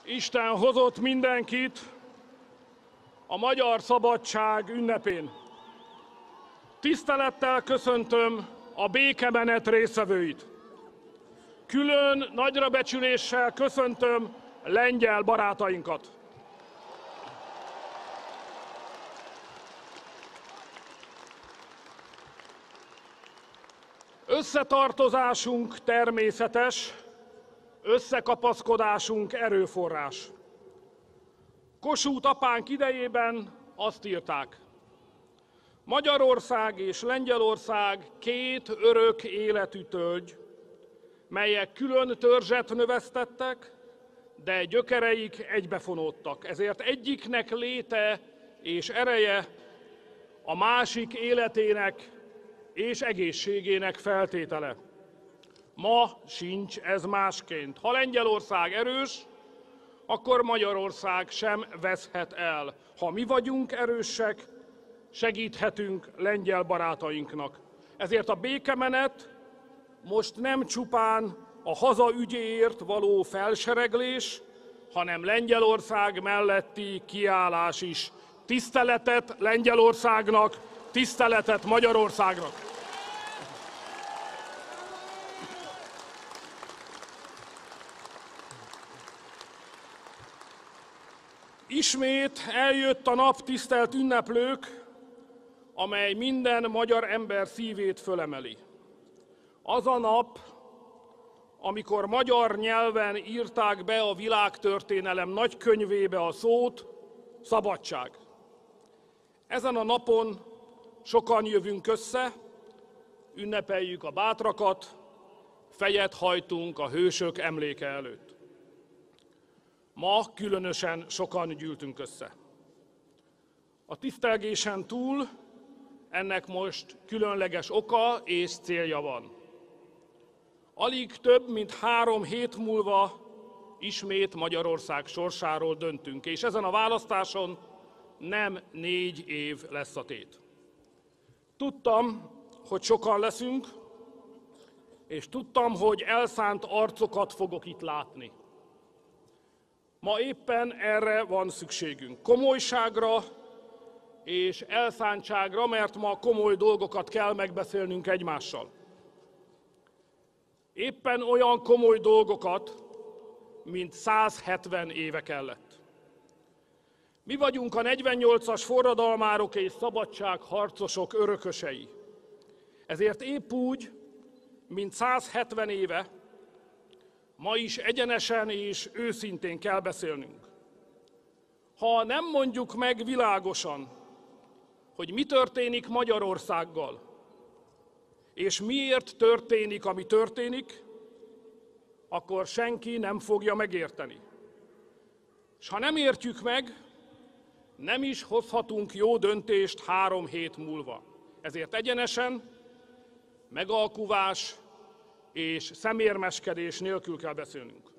Isten hozott mindenkit a magyar szabadság ünnepén. Tisztelettel köszöntöm a békemenet résztvevőit. Külön nagyrabecsüléssel köszöntöm lengyel barátainkat. Összetartozásunk természetes, összekapaszkodásunk erőforrás. Kossuth apánk idejében azt írták: Magyarország és Lengyelország két örök életű tölgy, melyek külön törzset növesztettek, de gyökereik egybefonódtak. Ezért egyiknek léte és ereje a másik életének és egészségének feltétele. Ma sincs ez másként. Ha Lengyelország erős, akkor Magyarország sem veszhet el. Ha mi vagyunk erősek, segíthetünk lengyel barátainknak. Ezért a békemenet most nem csupán a haza ügyéért való felsereglés, hanem Lengyelország melletti kiállás is. Tiszteletet Lengyelországnak, tiszteletet Magyarországnak! Ismét eljött a nap, tisztelt ünneplők, amely minden magyar ember szívét fölemeli. Az a nap, amikor magyar nyelven írták be a világtörténelem nagykönyvébe a szót, szabadság. Ezen a napon sokan jövünk össze, ünnepeljük a bátrakat, fejet hajtunk a hősök emléke előtt. Ma különösen sokan gyűltünk össze. A tisztelgésen túl ennek most különleges oka és célja van. Alig több mint 3 hét múlva ismét Magyarország sorsáról döntünk, és ezen a választáson nem 4 év lesz a tét. Tudtam, hogy sokan leszünk, és tudtam, hogy elszánt arcokat fogok itt látni. Ma éppen erre van szükségünk, komolyságra és elszántságra, mert ma komoly dolgokat kell megbeszélnünk egymással. Éppen olyan komoly dolgokat, mint 170 éve kellett. Mi vagyunk a 48-as forradalmárok és szabadságharcosok örökösei. Ezért épp úgy, mint 170 éve, ma is egyenesen és őszintén kell beszélnünk. Ha nem mondjuk meg világosan, hogy mi történik Magyarországgal, és miért történik, ami történik, akkor senki nem fogja megérteni. És ha nem értjük meg, nem is hozhatunk jó döntést 3 hét múlva. Ezért egyenesen, megalkuvás és szemérmeskedés nélkül kell beszélnünk.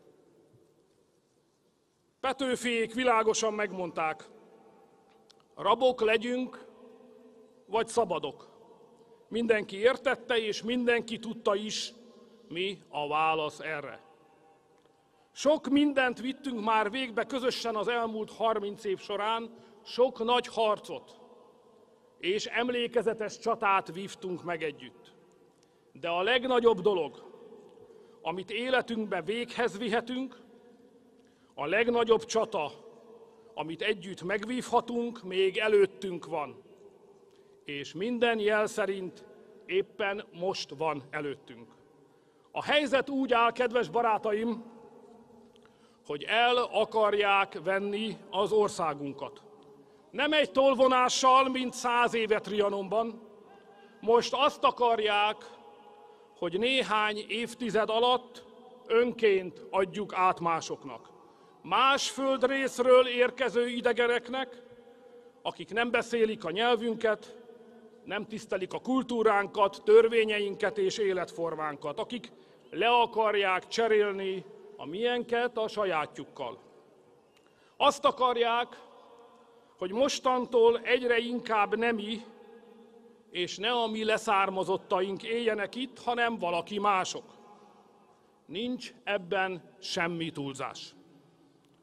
Petőfiék világosan megmondták, rabok legyünk, vagy szabadok. Mindenki értette, és mindenki tudta is, mi a válasz erre. Sok mindent vittünk már végbe közösen az elmúlt 30 év során, sok nagy harcot és emlékezetes csatát vívtunk meg együtt. De a legnagyobb dolog, amit életünkbe véghez vihetünk, a legnagyobb csata, amit együtt megvívhatunk, még előttünk van. És minden jel szerint éppen most van előttünk. A helyzet úgy áll, kedves barátaim, hogy el akarják venni az országunkat. Nem egy tolvonással, mint 100 éve Trianonban. Most azt akarják, hogy néhány évtized alatt önként adjuk át másoknak. Más földrészről érkező idegeneknek, akik nem beszélik a nyelvünket, nem tisztelik a kultúránkat, törvényeinket és életformánkat, akik le akarják cserélni a miénket a sajátjukkal. Azt akarják, hogy mostantól egyre inkább nem mi, és ne a mi leszármazottaink éljenek itt, hanem valaki mások. Nincs ebben semmi túlzás.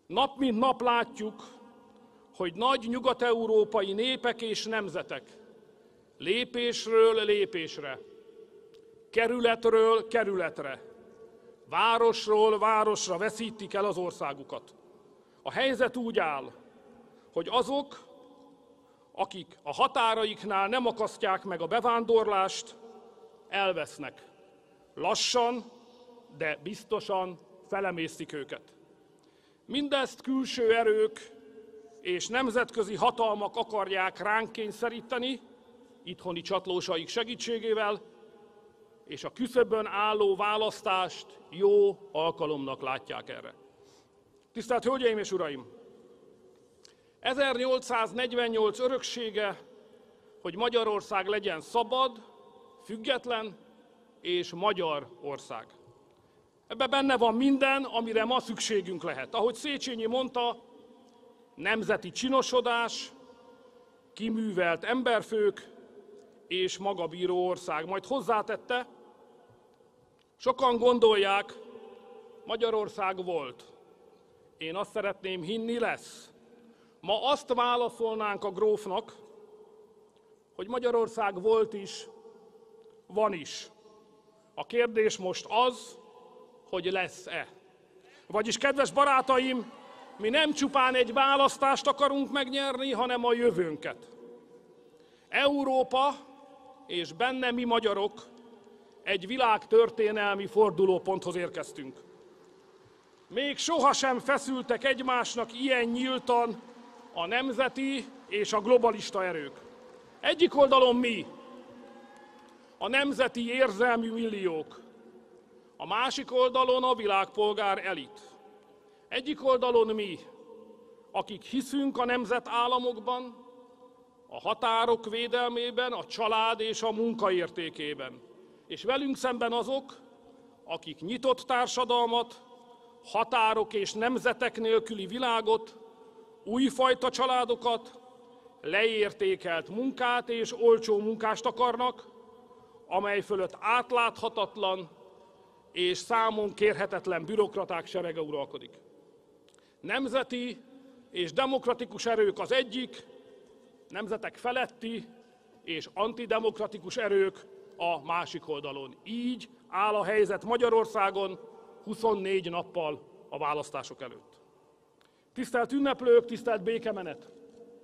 Nap mint nap látjuk, hogy nagy nyugat-európai népek és nemzetek lépésről lépésre, kerületről kerületre, városról városra veszítik el az országukat. A helyzet úgy áll, hogy azok, akik a határaiknál nem akasztják meg a bevándorlást, elvesznek. Lassan, de biztosan felemésztik őket. Mindezt külső erők és nemzetközi hatalmak akarják ránk kényszeríteni, itthoni csatlósaik segítségével, és a küszöbön álló választást jó alkalomnak látják erre. Tisztelt Hölgyeim és Uraim! 1848 öröksége, hogy Magyarország legyen szabad, független és magyar ország. Ebben benne van minden, amire ma szükségünk lehet. Ahogy Széchenyi mondta, nemzeti csinosodás, kiművelt emberfők és magabíró ország. Majd hozzátette, sokan gondolják, Magyarország volt. Én azt szeretném hinni, lesz. Ma azt válaszolnánk a grófnak, hogy Magyarország volt is, van is. A kérdés most az, hogy lesz-e. Vagyis, kedves barátaim, mi nem csupán egy választást akarunk megnyerni, hanem a jövőnket. Európa, és benne mi magyarok, egy világtörténelmi fordulóponthoz érkeztünk. Még sohasem feszültek egymásnak ilyen nyíltan a nemzeti és a globalista erők. Egyik oldalon mi, a nemzeti érzelmű milliók, a másik oldalon a világpolgár elit. Egyik oldalon mi, akik hiszünk a nemzetállamokban, a határok védelmében, a család és a munka értékében. És velünk szemben azok, akik nyitott társadalmat, határok és nemzetek nélküli világot, újfajta családokat, leértékelt munkát és olcsó munkást akarnak, amely fölött átláthatatlan és számon kérhetetlen bürokraták serege uralkodik. Nemzeti és demokratikus erők az egyik, nemzetek feletti és antidemokratikus erők a másik oldalon. Így áll a helyzet Magyarországon 24 nappal a választások előtt. Tisztelt ünneplők, tisztelt békemenet!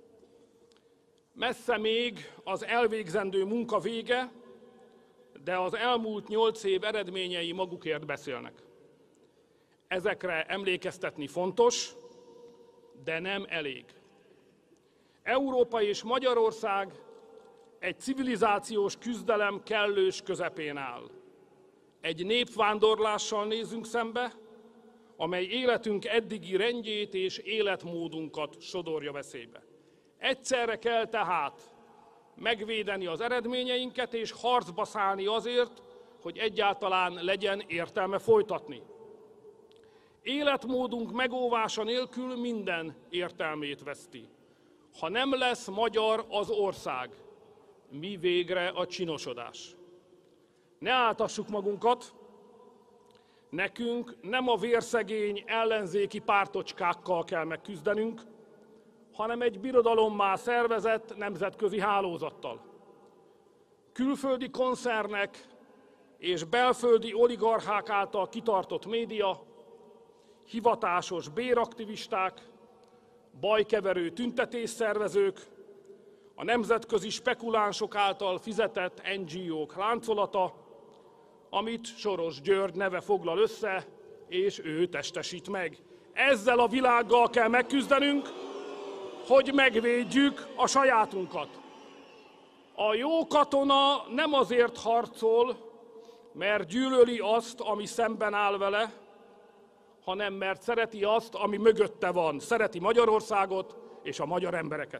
Messze még az elvégzendő munka vége, de az elmúlt 8 év eredményei magukért beszélnek. Ezekre emlékeztetni fontos, de nem elég. Európa és Magyarország egy civilizációs küzdelem kellős közepén áll. Egy népvándorlással nézünk szembe, amely életünk eddigi rendjét és életmódunkat sodorja veszélybe. Egyszerre kell tehát megvédeni az eredményeinket és harcba szállni azért, hogy egyáltalán legyen értelme folytatni. Életmódunk megóvása nélkül minden értelmét veszti. Ha nem lesz magyar az ország, mi végre a csinosodás? Ne áltassuk magunkat, nekünk nem a vérszegény ellenzéki pártocskákkal kell megküzdenünk, hanem egy birodalommá szervezett nemzetközi hálózattal. Külföldi koncernek és belföldi oligarchák által kitartott média, hivatásos béraktivisták, bajkeverő tüntetésszervezők, a nemzetközi spekulánsok által fizetett NGO-k láncolata, amit Soros György neve foglal össze, és ő testesít meg. Ezzel a világgal kell megküzdenünk, hogy megvédjük a sajátunkat. A jó katona nem azért harcol, mert gyűlöli azt, ami szemben áll vele, hanem mert szereti azt, ami mögötte van. Szereti Magyarországot és a magyar embereket.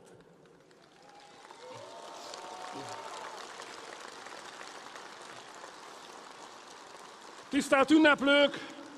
Tisztelt ünneplők!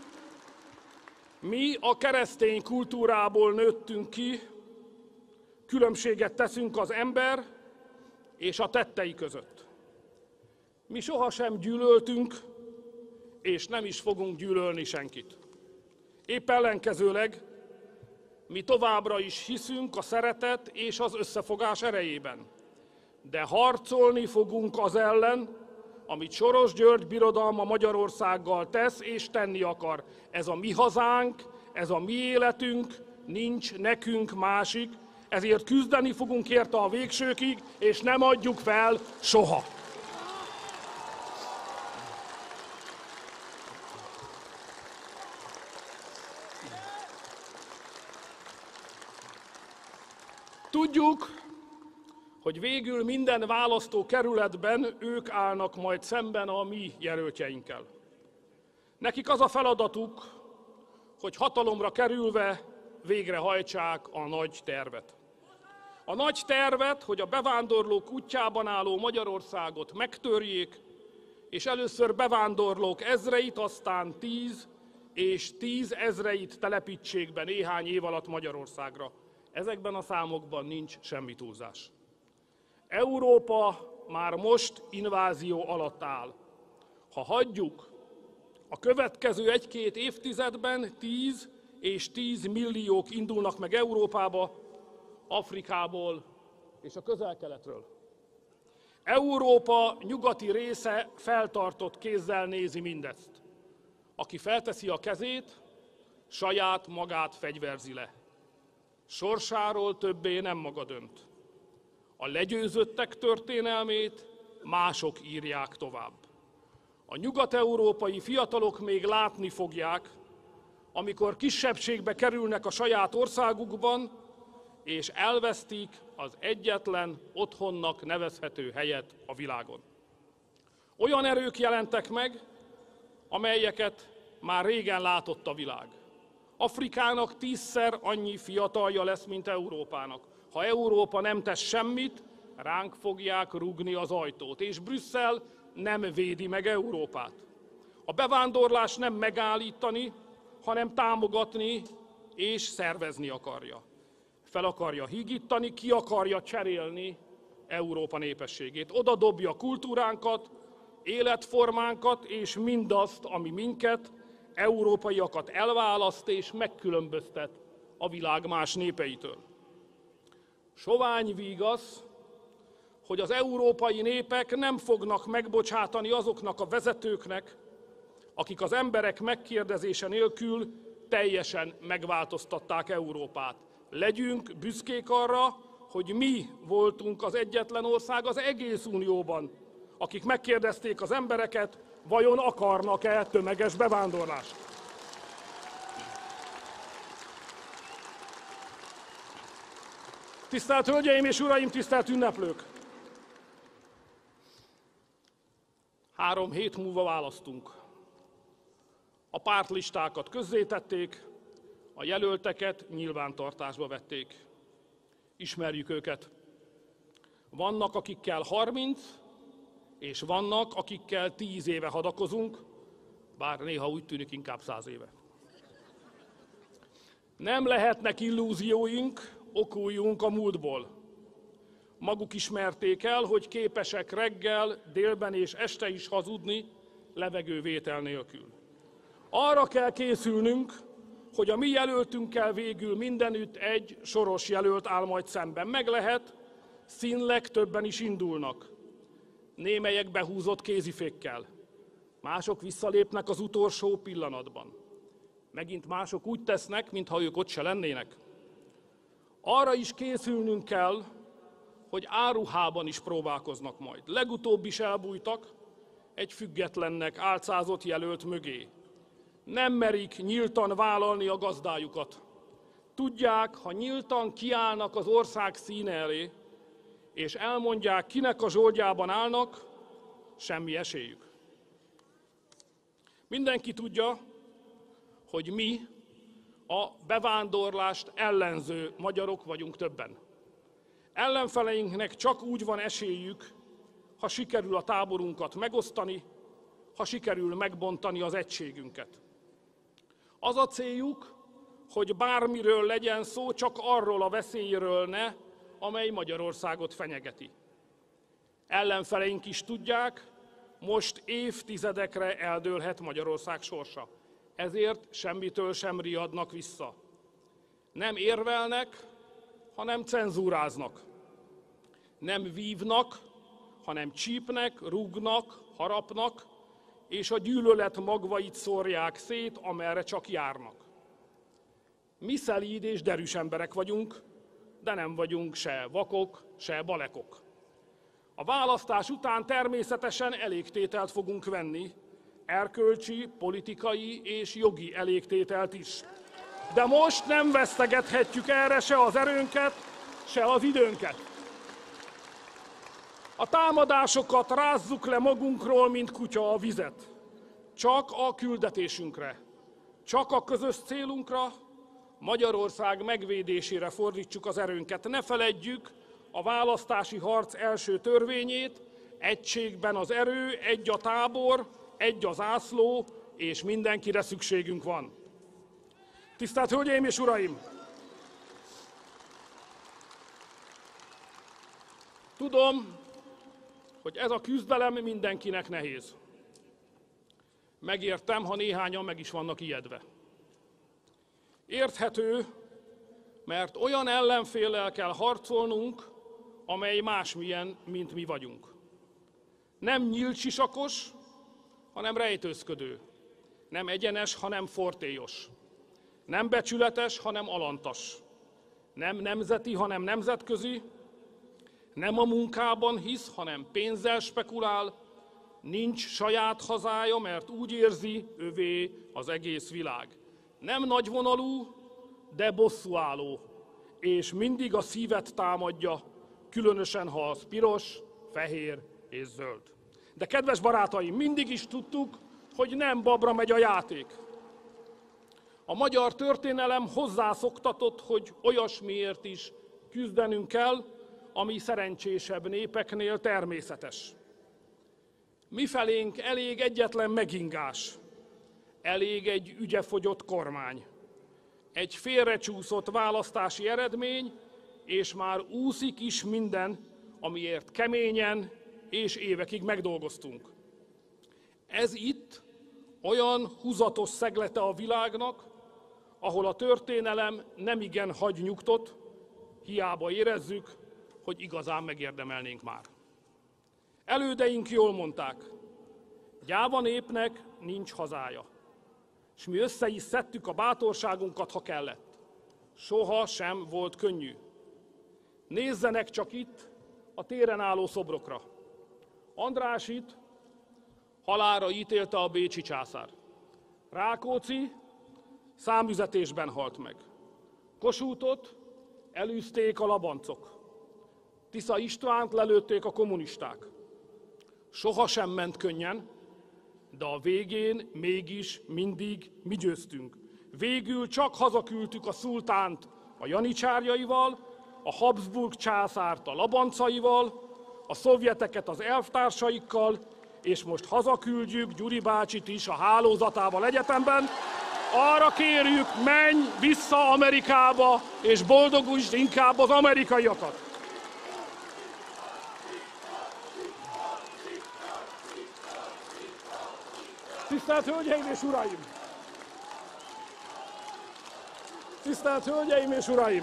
Mi a keresztény kultúrából nőttünk ki, különbséget teszünk az ember és a tettei között. Mi sohasem gyűlöltünk, és nem is fogunk gyűlölni senkit. Épp ellenkezőleg Mi továbbra is hiszünk a szeretet és az összefogás erejében. De harcolni fogunk az ellen, amit Soros György birodalma Magyarországgal tesz és tenni akar. Ez a mi hazánk, ez a mi életünk, nincs nekünk másik, ezért küzdeni fogunk érte a végsőkig, és nem adjuk fel soha. Tudjuk, hogy végül minden választókerületben ők állnak majd szemben a mi jelöltjeinkkel. Nekik az a feladatuk, hogy hatalomra kerülve végrehajtsák a nagy tervet. A nagy tervet, hogy a bevándorlók útjában álló Magyarországot megtörjék, és először bevándorlók ezreit, aztán 10 és 10 ezreit telepítsék be néhány év alatt Magyarországra. Ezekben a számokban nincs semmi túlzás. Európa már most invázió alatt áll. Ha hagyjuk, a következő 1-2 évtizedben 10 és 10 milliók indulnak meg Európába, Afrikából és a Közel-Keletről. Európa nyugati része feltartott kézzel nézi mindezt. Aki felteszi a kezét, saját magát fegyverzi le. Sorsáról többé nem maga dönt. A legyőzöttek történelmét mások írják tovább. A nyugat-európai fiatalok még látni fogják, amikor kisebbségbe kerülnek a saját országukban, és elvesztik az egyetlen otthonnak nevezhető helyet a világon. Olyan erők jelentek meg, amelyeket már régen látott a világ. Afrikának 10-szer annyi fiatalja lesz, mint Európának. Ha Európa nem tesz semmit, ránk fogják rúgni az ajtót, és Brüsszel nem védi meg Európát. A bevándorlás nem megállítani, hanem támogatni és szervezni akarja. Fel akarja hígítani, ki akarja cserélni Európa népességét. Oda dobja kultúránkat, életformánkat és mindazt, ami minket, európaiakat elválaszt és megkülönböztet a világ más népeitől. Sovány víg az, hogy az európai népek nem fognak megbocsátani azoknak a vezetőknek, akik az emberek megkérdezése nélkül teljesen megváltoztatták Európát. Legyünk büszkék arra, hogy mi voltunk az egyetlen ország az egész Unióban, akik megkérdezték az embereket, vajon akarnak-e tömeges bevándorlást. Tisztelt Hölgyeim és Uraim, tisztelt ünneplők! 3 hét múlva választunk. A pártlistákat közzétették, a jelölteket nyilvántartásba vették. Ismerjük őket. Vannak, akikkel 30, és vannak, akikkel 10 éve hadakozunk, bár néha úgy tűnik inkább 100 éve. Nem lehetnek illúzióink, okuljunk a múltból. Maguk ismerték el, hogy képesek reggel, délben és este is hazudni, levegővétel nélkül. Arra kell készülnünk, hogy a mi jelöltünkkel végül mindenütt egy Soros jelölt áll majd szemben. Meg lehet, színleg többen is indulnak. Némelyek behúzott kézifékkel. Mások visszalépnek az utolsó pillanatban. Megint mások úgy tesznek, mintha ők ott se lennének. Arra is készülnünk kell, hogy áruhában is próbálkoznak majd. Legutóbb is elbújtak egy függetlennek álcázott jelölt mögé. Nem merik nyíltan vállalni a gazdájukat. Tudják, ha nyíltan kiállnak az ország színe elé, és elmondják, kinek a zsoldjában állnak, semmi esélyük. Mindenki tudja, hogy mi a bevándorlást ellenző magyarok vagyunk többen. Ellenfeleinknek csak úgy van esélyük, ha sikerül a táborunkat megosztani, ha sikerül megbontani az egységünket. Az a céljuk, hogy bármiről legyen szó, csak arról a veszélyről ne, amely Magyarországot fenyegeti. Ellenfeleink is tudják, most évtizedekre eldőlhet Magyarország sorsa. Ezért semmitől sem riadnak vissza. Nem érvelnek, hanem cenzúráznak. Nem vívnak, hanem csípnek, rúgnak, harapnak, és a gyűlölet magvait szórják szét, amerre csak járnak. Mi szelíd és derűs emberek vagyunk, de nem vagyunk se vakok, se balekok. A választás után természetesen elégtételt fogunk venni, erkölcsi, politikai és jogi elégtételt is. De most nem vesztegethetjük erre se az erőnket, se az időnket. A támadásokat rázzuk le magunkról, mint kutya a vizet. Csak a küldetésünkre, csak a közös célunkra, Magyarország megvédésére fordítsuk az erőnket. Ne feledjük a választási harc első törvényét: egységben az erő, egy a tábor, egy a zászló, és mindenkire szükségünk van. Tisztelt Hölgyeim és Uraim! Tudom, hogy ez a küzdelem mindenkinek nehéz. Megértem, ha néhányan meg is vannak ijedve. Érthető, mert olyan ellenféllel kell harcolnunk, amely másmilyen, mint mi vagyunk. Nem nyílt sisakos, hanem rejtőzködő. Nem egyenes, hanem fortélyos. Nem becsületes, hanem alantas. Nem nemzeti, hanem nemzetközi. Nem a munkában hisz, hanem pénzzel spekulál. Nincs saját hazája, mert úgy érzi, övé az egész világ. Nem nagyvonalú, de bosszúálló, és mindig a szívet támadja, különösen ha az piros, fehér és zöld. De kedves barátaim, mindig is tudtuk, hogy nem babra megy a játék. A magyar történelem hozzászoktatott, hogy olyasmiért is küzdenünk kell, ami szerencsésebb népeknél természetes. Mifelénk elég egyetlen megingás, elég egy ügyefogyott kormány, egy félrecsúszott választási eredmény, és már úszik is minden, amiért keményen és évekig megdolgoztunk. Ez itt olyan húzatos szeglete a világnak, ahol a történelem nemigen hagy nyugtot, hiába érezzük, hogy igazán megérdemelnénk már. Elődeink jól mondták, gyáva népnek nincs hazája, és mi össze is szedtük a bátorságunkat, ha kellett. Soha sem volt könnyű. Nézzenek csak itt a téren álló szobrokra. Andrásyt halálra ítélte a bécsi császár. Rákóczi számüzetésben halt meg. Kossuthot elűzték a labancok. Tisza Istvánt lelőtték a kommunisták. Soha sem ment könnyen, de a végén mégis mindig mi győztünk. Végül csak hazaküldtük a szultánt a janicsárjaival, a Habsburg császárt a labancaival, a szovjeteket az elvtársaikkal, és most hazaküldjük Gyuri bácsit is a hálózatával egyetemben. Arra kérjük, menj vissza Amerikába, és boldogulj inkább az amerikaiakat. Tisztelt Hölgyeim és Uraim! Tisztelt Hölgyeim és Uraim!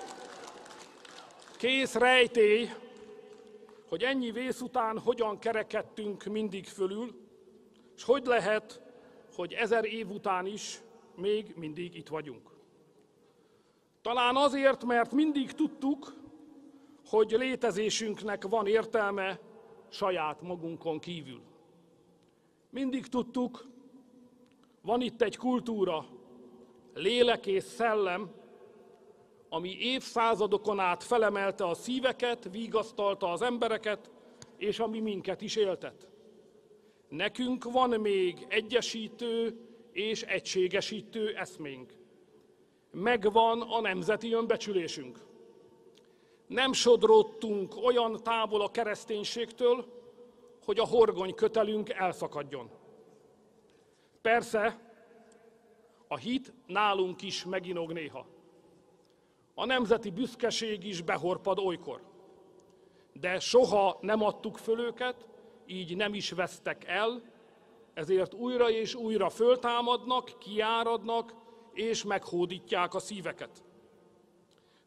Kész rejtély, hogy ennyi vész után hogyan kerekedtünk mindig fölül, és hogy lehet, hogy 1000 év után is még mindig itt vagyunk. Talán azért, mert mindig tudtuk, hogy létezésünknek van értelme saját magunkon kívül. Mindig tudtuk, van itt egy kultúra, lélek és szellem, ami évszázadokon át felemelte a szíveket, vigasztalta az embereket, és ami minket is éltet. Nekünk van még egyesítő és egységesítő eszménk. Megvan a nemzeti önbecsülésünk. Nem sodródtunk olyan távol a kereszténységtől, hogy a horgony kötelünk elszakadjon. Persze, a hit nálunk is meginog néha. A nemzeti büszkeség is behorpad olykor. De soha nem adtuk föl őket, így nem is vesztek el, ezért újra és újra föltámadnak, kiáradnak és meghódítják a szíveket.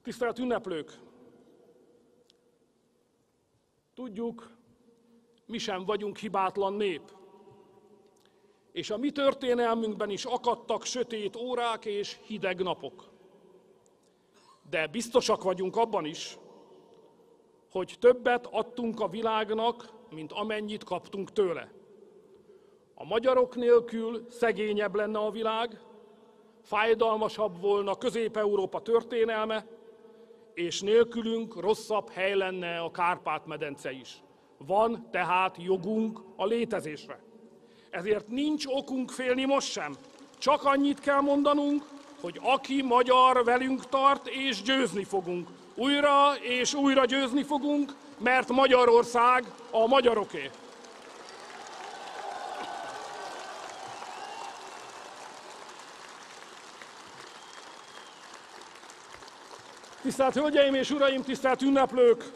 Tisztelt ünneplők! Tudjuk, mi sem vagyunk hibátlan nép. És a mi történelmünkben is akadtak sötét órák és hideg napok. De biztosak vagyunk abban is, hogy többet adtunk a világnak, mint amennyit kaptunk tőle. A magyarok nélkül szegényebb lenne a világ, fájdalmasabb volna Közép-Európa történelme, és nélkülünk rosszabb hely lenne a Kárpát-medence is. Van tehát jogunk a létezésre. Ezért nincs okunk félni most sem. Csak annyit kell mondanunk, hogy aki magyar, velünk tart, és győzni fogunk. Újra és újra győzni fogunk, mert Magyarország a magyaroké. Tisztelt Hölgyeim és Uraim, tisztelt ünneplők!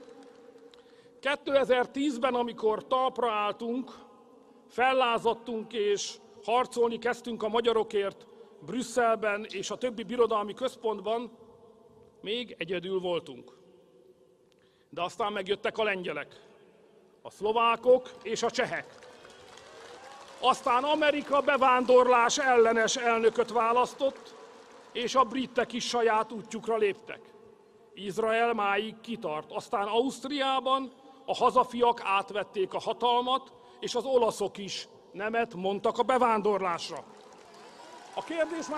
2010-ben, amikor talpra álltunk, fellázadtunk és harcolni kezdtünk a magyarokért Brüsszelben és a többi birodalmi központban, még egyedül voltunk. De aztán megjöttek a lengyelek, a szlovákok és a csehek. Aztán Amerika bevándorlás ellenes elnököt választott, és a britek is saját útjukra léptek. Izrael máig kitart. Aztán Ausztriában a hazafiak átvették a hatalmat, és az olaszok is nemet mondtak a bevándorlásra. A kérdés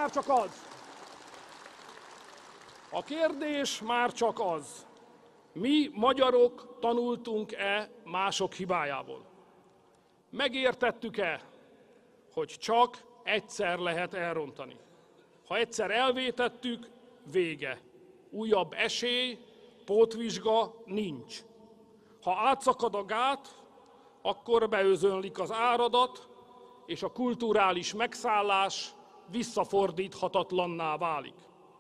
már csak az, mi magyarok tanultunk-e mások hibájából? Megértettük-e, hogy csak egyszer lehet elrontani? Ha egyszer elvétettük, vége. Újabb esély, pótvizsga nincs. Ha átszakad a gát, akkor beözönlik az áradat, és a kulturális megszállás visszafordíthatatlanná válik.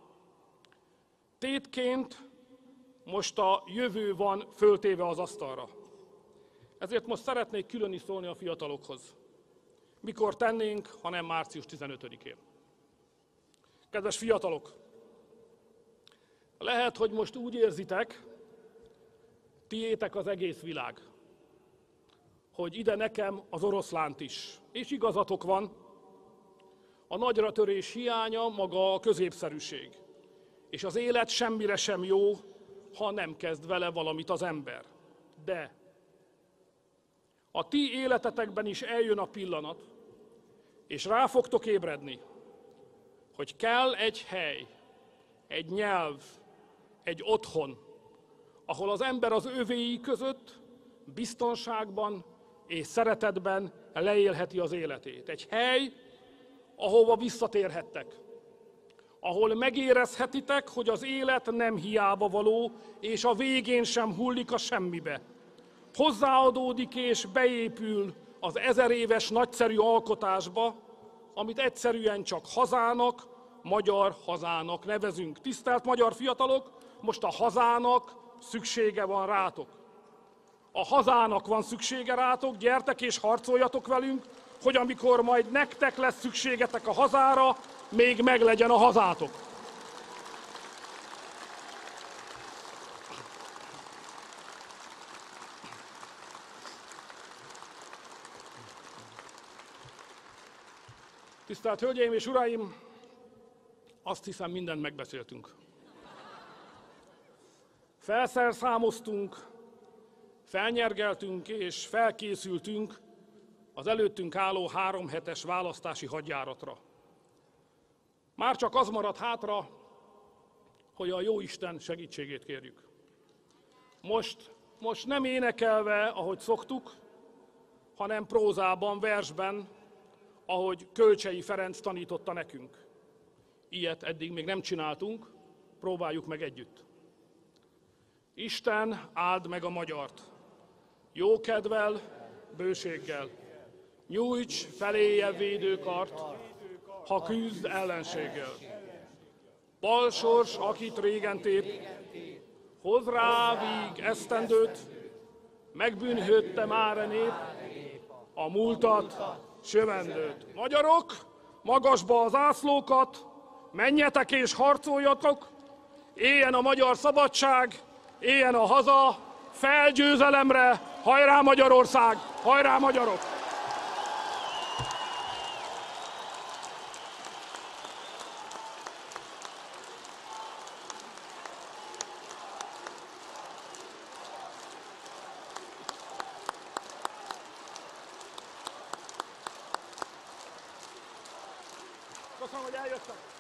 Tétként most a jövő van föltéve az asztalra. Ezért most szeretnék külön is szólni a fiatalokhoz. Mikor tennénk, ha nem március 15-én. Kedves fiatalok! Lehet, hogy most úgy érzitek, tiétek az egész világ, hogy ide nekem az oroszlánt is. És igazatok van, a nagyratörés hiánya maga a középszerűség. És az élet semmire sem jó, ha nem kezd vele valamit az ember. De a ti életetekben is eljön a pillanat, és rá fogtok ébredni, hogy kell egy hely, egy nyelv, egy otthon, ahol az ember az övéi között biztonságban és szeretetben leélheti az életét. Egy hely, ahova visszatérhettek, ahol megérezhetitek, hogy az élet nem hiába való, és a végén sem hullik a semmibe. Hozzáadódik és beépül az 1000 éves nagyszerű alkotásba, amit egyszerűen csak hazának, magyar hazának nevezünk. Tisztelt magyar fiatalok, most a hazának szüksége van rátok. A hazának van szüksége rátok, gyertek és harcoljatok velünk, hogy amikor majd nektek lesz szükségetek a hazára, még meglegyen a hazátok. Tisztelt Hölgyeim és Uraim, azt hiszem, mindent megbeszéltünk. Felszerszámoztunk, felnyergeltünk és felkészültünk az előttünk álló 3 hetes választási hadjáratra. Már csak az maradt hátra, hogy a Jóisten segítségét kérjük. Most nem énekelve, ahogy szoktuk, hanem prózában, versben, ahogy Kölcsei Ferenc tanította nekünk. Ilyet eddig még nem csináltunk, próbáljuk meg együtt. Isten áld meg a magyart, jókedvel, bőséggel. Nyújts feléje védőkart, ha küzd ellenséggel. Balsors, akit régen tép, hoz rá víg esztendőt, megbűnhődte már a nép, a múltat, sövendőt. Magyarok, magasba az zászlókat, menjetek és harcoljatok, Éljen a magyar szabadság, éljen a haza, felgyőzelemre, hajrá Magyarország, hajrá magyarok! Köszönöm, hogy eljöttek!